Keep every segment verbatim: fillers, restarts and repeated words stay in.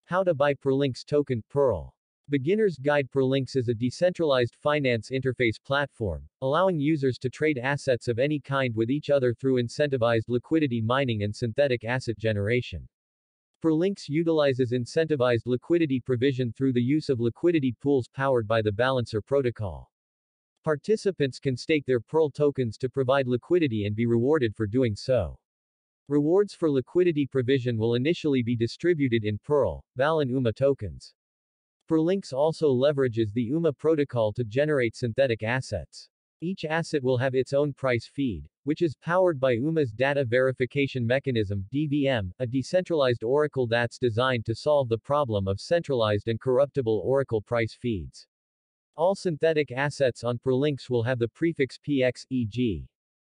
How to buy PerlinX Token, PERL. Beginner's Guide. PerlinX is a decentralized finance interface platform, allowing users to trade assets of any kind with each other through incentivized liquidity mining and synthetic asset generation. PerlinX utilizes incentivized liquidity provision through the use of liquidity pools powered by the Balancer protocol. Participants can stake their PERL tokens to provide liquidity and be rewarded for doing so. Rewards for liquidity provision will initially be distributed in PERL, B A L and U M A tokens. PerlinX also leverages the U M A protocol to generate synthetic assets. Each asset will have its own price feed, which is powered by U M A's Data Verification Mechanism (D V M), a decentralized oracle that's designed to solve the problem of centralized and corruptible oracle price feeds. All synthetic assets on PerlinX will have the prefix P X, for example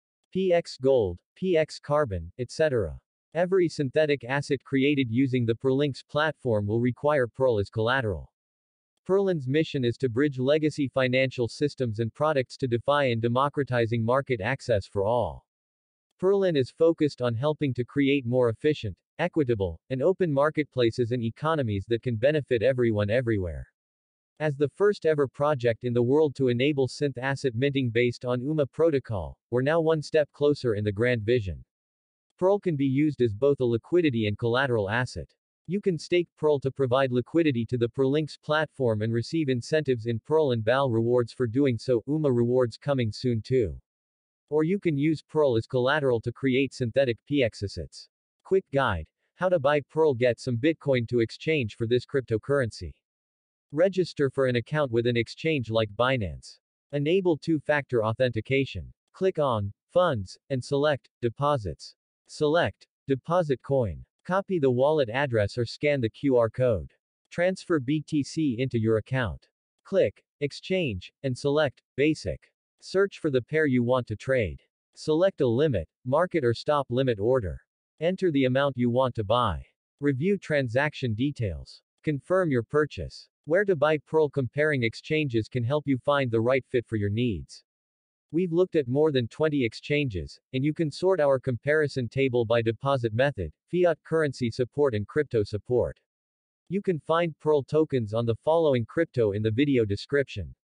P X Gold, P X Carbon, et cetera. Every synthetic asset created using the PerlinX platform will require PERL as collateral. PerlinX's mission is to bridge legacy financial systems and products to DeFi and democratizing market access for all. PerlinX is focused on helping to create more efficient, equitable, and open marketplaces and economies that can benefit everyone everywhere. As the first ever project in the world to enable synth asset minting based on U M A protocol, we're now one step closer in the grand vision. PERL can be used as both a liquidity and collateral asset. You can stake PERL to provide liquidity to the PerlinX platform and receive incentives in PERL and B A L rewards for doing so, U M A rewards coming soon too. Or you can use PERL as collateral to create synthetic P X assets. Quick guide: how to buy PERL. Get some Bitcoin to exchange for this cryptocurrency. Register for an account with an exchange like Binance. Enable two-factor authentication. Click on Funds, and select Deposits. Select Deposit Coin. Copy the wallet address or scan the Q R code. Transfer B T C into your account. Click Exchange, and select Basic. Search for the pair you want to trade. Select a limit, market or stop limit order. Enter the amount you want to buy. Review transaction details. Confirm your purchase. Where to buy PERL. Comparing exchanges can help you find the right fit for your needs. We've looked at more than twenty exchanges, and you can sort our comparison table by deposit method, fiat currency support and crypto support. You can find PERL tokens on the following crypto in the video description.